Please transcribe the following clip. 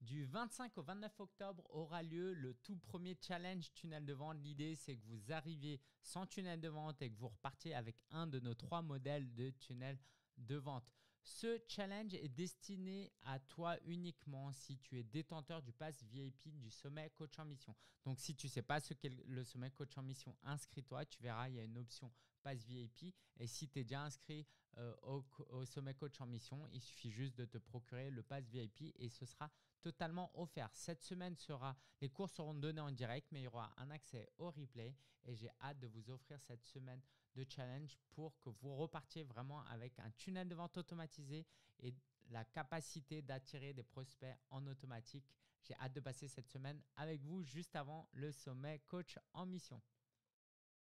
Du 25 au 29 octobre aura lieu le tout premier challenge tunnel de vente. L'idée, c'est que vous arriviez sans tunnel de vente et que vous repartiez avec un de nos 3 modèles de tunnel de vente. Ce challenge est destiné à toi uniquement si tu es détenteur du pass VIP du sommet coach en mission. Donc, si tu ne sais pas ce qu'est le sommet coach en mission, inscris-toi. Tu verras, il y a une option pass VIP. Et si tu es déjà inscrit au sommet coach en mission, il suffit juste de te procurer le pass VIP et ce sera totalement offert. Cette semaine les cours seront donnés en direct, mais il y aura un accès au replay et j'ai hâte de vous offrir cette semaine de challenge pour que vous repartiez vraiment avec un tunnel de vente automatisé et la capacité d'attirer des prospects en automatique. J'ai hâte de passer cette semaine avec vous juste avant le sommet coach en mission.